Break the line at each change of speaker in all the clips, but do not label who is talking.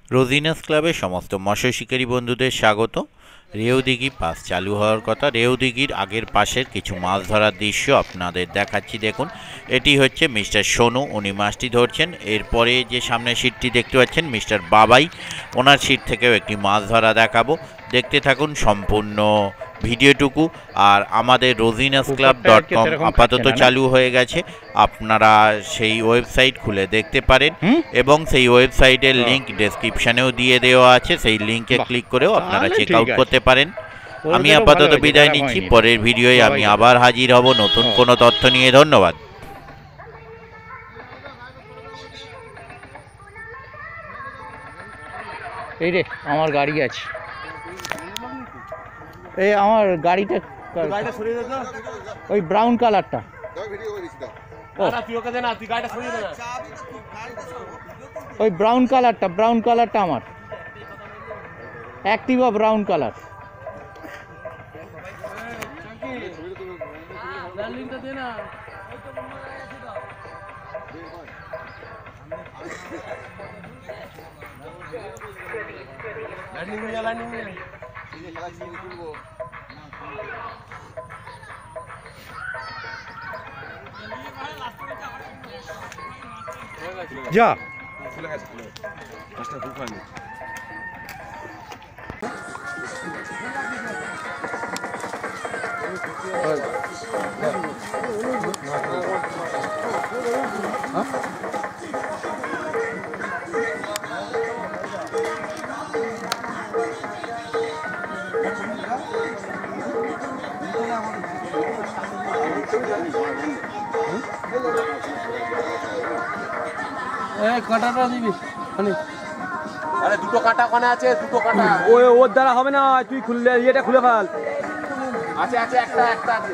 রোজিনাস ক্লাবে সমস্ত মৎস্য শিকারী বন্ধুদের স্বাগত। রেউদিঘি পাস চালু হওয়ার কথা। রেউদিঘির আগের পাশের কিছু মাছ ধরার দৃশ্য আপনাদের দেখাচ্ছি। দেখুন, এটি হচ্ছে মিস্টার সোনু, উনি মাছটি ধরছেন। এরপরে যে সামনের সিটটি দেখতে পাচ্ছেন মিস্টার বাবাই, ওনার সিট থেকেও একটি মাছ ধরা দেখাবো। দেখতে থাকুন সম্পূর্ণ ভিডিওটুকু। আর আমাদের rosinasclub.com আপাতত চালু হয়ে গেছে, আপনারা সেই ওয়েবসাইট খুলে দেখতে পারেন এবং সেই ওয়েবসাইটের লিংক ডেসক্রিপশনেও দিয়ে দেওয়া আছে, সেই লিংকে ক্লিক করেও আপনারা চেক আউট করতে পারেন। আমি আপাতত বিদায় নিচ্ছি, পরের ভিডিওয়ে আমি আবার হাজির হব নতুন কোনো তথ্য নিয়ে। ধন্যবাদ।
এই রে আমার গাড়ি আছে, এই আমার গাড়িটা ওই ব্রাউন কালারটা। ওই ব্রাউন কালারটা আমার অ্যাক্টিভা ব্রাউন কালার। যা কাটাটা দিবি।
আরে দুটো কাটা ওখানে আছে, দুটো কাটা
ওর দ্বারা হবে না, তুই খুললে ইয়েটা খুলে ফেল।
আছে আছে, একটা একটা আছে।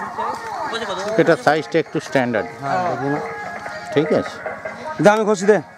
এটা সাইজটা একটু স্ট্যান্ডার্ড, ঠিক আছে।
আমি খুশি দে।